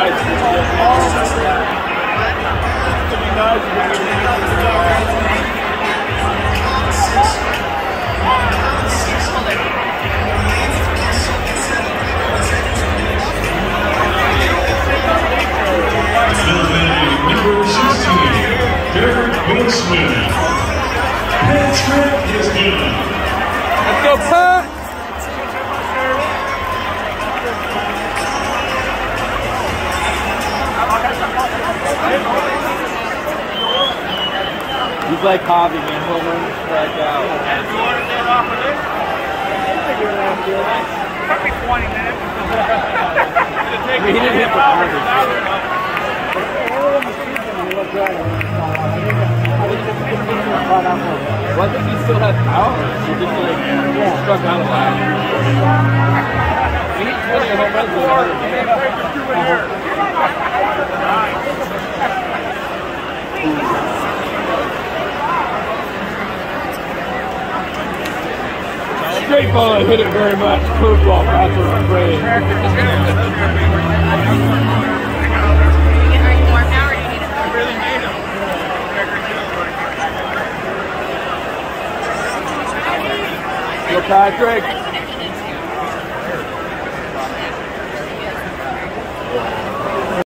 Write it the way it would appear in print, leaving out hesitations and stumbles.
Let's go, Pat! He's like Javi, man. He'll learn to strike out. And you want to get off of this? Took me 20 minutes. He didn't hit the target. Well, I think he still has power. He just like struck out a lot. He needs 20 home runs. Straight ball, I hit it very much. Curveball, that's what I'm afraid. Are you warm now or do you need it? I really need him. Go Patrick.